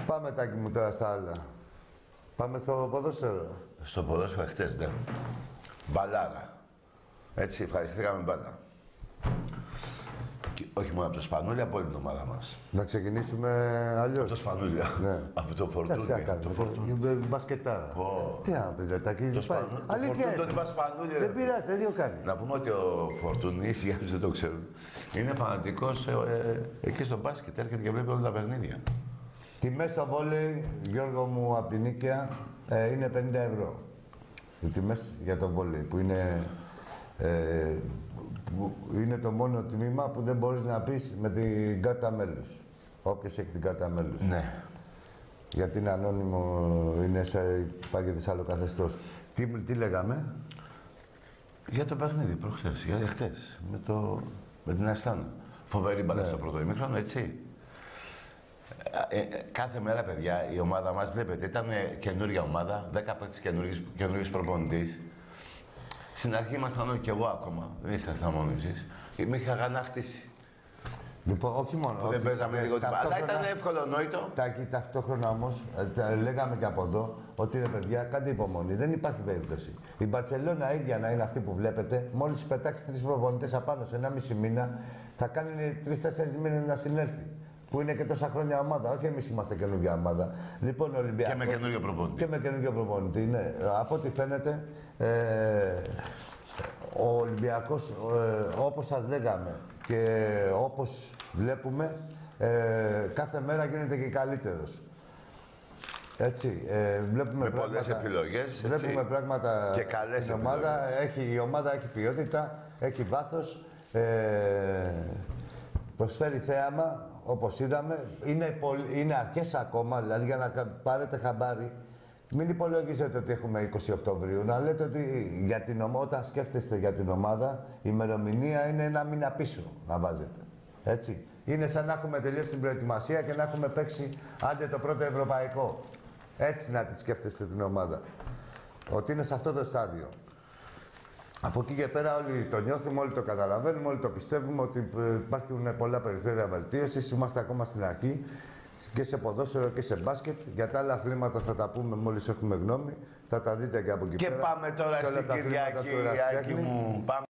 Πάμε Τάκη μου τώρα στα άλλα. Πάμε στο ποδόσφαιρο. Στο ποδόσφαιρο χτες, ναι. Μπαλάρα. Έτσι, ευχαριστήκαμε μπάλα. Και όχι μόνο από το Σπανούλι, από όλη την ομάδα μας. Να ξεκινήσουμε αλλιώς. Από το Σπανούλι. Ναι. Από το Φορτούνι. Το μπασκετάρα. Τι να πει, ρε Τάκη. Αλήθεια. Το Σπανούλι. Δεν πειράζει, δεν δύο κάνει. Να πούμε ότι ο Φορτούνης, για όσους δεν το ξέρουν, είναι φανατικός εκεί στο μπάσκετ. Έρχεται και βλέπει όλα τα παιχνίδια. Τιμές στο βόλεϊ, Γιώργο μου, από την Νίκαια, είναι 50 ευρώ. Οι τιμές για το βόλεϊ, που είναι το μόνο τμήμα που δεν μπορείς να πεις με την κάρτα μέλους. Όποιος έχει την κάρτα μέλους. Ναι. Γιατί είναι ανώνυμο, υπάρχει σε άλλο καθεστώς. Τι λέγαμε? Για το παιχνίδι, προχθές, για χτες, με την Αστάνα. Φοβερή μπάλα στο πρώτο ημίχρονο, έτσι. Κάθε μέρα, παιδιά, η ομάδα μας, βλέπετε, ήταν καινούργια ομάδα, 10 παίκτες καινούργιος προπονητής. Στην αρχή ήμασταν και εγώ ακόμα, δεν ήσασταν μόνο εσείς. Με είχα αγανακτήσει. Λοιπόν, όχι μόνο. Δεν παίζαμε λίγο τίποτα. Αλλά ήταν εύκολο νόητο. Τάκη, ταυτόχρονα όμως, λέγαμε και από εδώ, ότι ρε παιδιά, κάντε υπομονή. Δεν υπάρχει περίπτωση. Η Μπαρτσελώνα ίδια να είναι αυτή που βλέπετε, μόλις πετάξει 3 προπονητές απάνω σε 1,5 μήνα, θα κάνει 3-4 μήνες να συνέλθει. Που είναι και τόσα χρόνια ομάδα. Όχι εμείς είμαστε καινούργια ομάδα. Λοιπόν, ο Ολυμπιακός. Και με καινούργιο προπονητή. Και με καινούργιο προπονητή, ναι. Από ό,τι φαίνεται, ο Ολυμπιακός, όπως σας λέγαμε και όπως βλέπουμε, κάθε μέρα γίνεται και καλύτερος. Έτσι, βλέπουμε με πολλές επιλογές. Βλέπουμε πράγματα και καλές στην ομάδα. Η ομάδα έχει ποιότητα, έχει βάθος, προσφέρει θέαμα, όπως είδαμε. Είναι αρχές ακόμα, δηλαδή για να πάρετε χαμπάρι. Μην υπολογίζετε ότι έχουμε 20 Οκτωβρίου. Να λέτε ότι για την όταν σκέφτεστε για την ομάδα, η ημερομηνία είναι 1 μήνα πίσω να βάζετε. Έτσι. Είναι σαν να έχουμε τελειώσει την προετοιμασία και να έχουμε παίξει άντε το πρώτο ευρωπαϊκό. Έτσι να τη σκέφτεστε την ομάδα. Ότι είναι σε αυτό το στάδιο. Από εκεί και πέρα όλοι το νιώθουμε, όλοι το καταλαβαίνουμε, όλοι το πιστεύουμε ότι υπάρχουν πολλά περιθώρια βελτίωσης. Είμαστε ακόμα στην αρχή και σε ποδόσφαιρο και σε μπάσκετ. Για τα άλλα αθλήματα θα τα πούμε μόλις έχουμε γνώμη. Θα τα δείτε και από εκεί πέρα. Και πάμε τώρα στην Κυριακή, Άκη μου.